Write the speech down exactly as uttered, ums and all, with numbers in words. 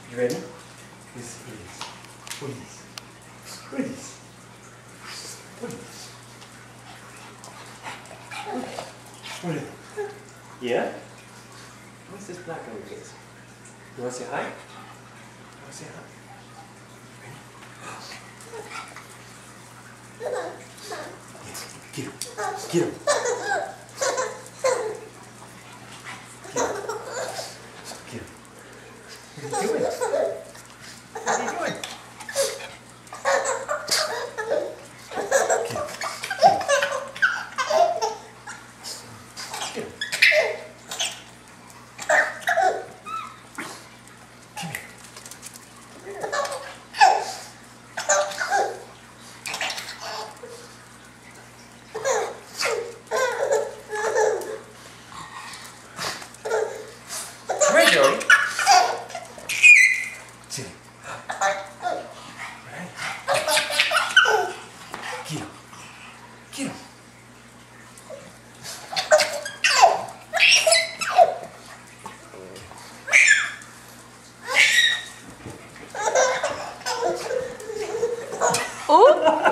You ready? This is squeeze, squeeze, squeeze. What is it? Yeah? What's this black on your face? You want to say hi? You want to say hi? Get him. Get him. Get him. What are you doing? What are you doing? Get him. Get him. Come here. Come here, Joey. Sit. Right. Get him. Get him. Oh!